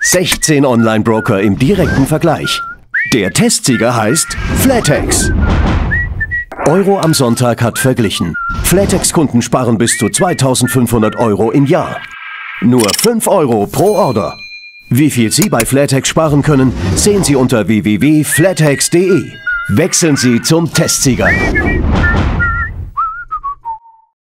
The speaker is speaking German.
16 Online-Broker im direkten Vergleich. Der Testsieger heißt Flatex. Euro am Sonntag hat verglichen. Flatex-Kunden sparen bis zu 2.500 Euro im Jahr. Nur 5 Euro pro Order. Wie viel Sie bei Flatex sparen können, sehen Sie unter www.flatex.de. Wechseln Sie zum Testsieger.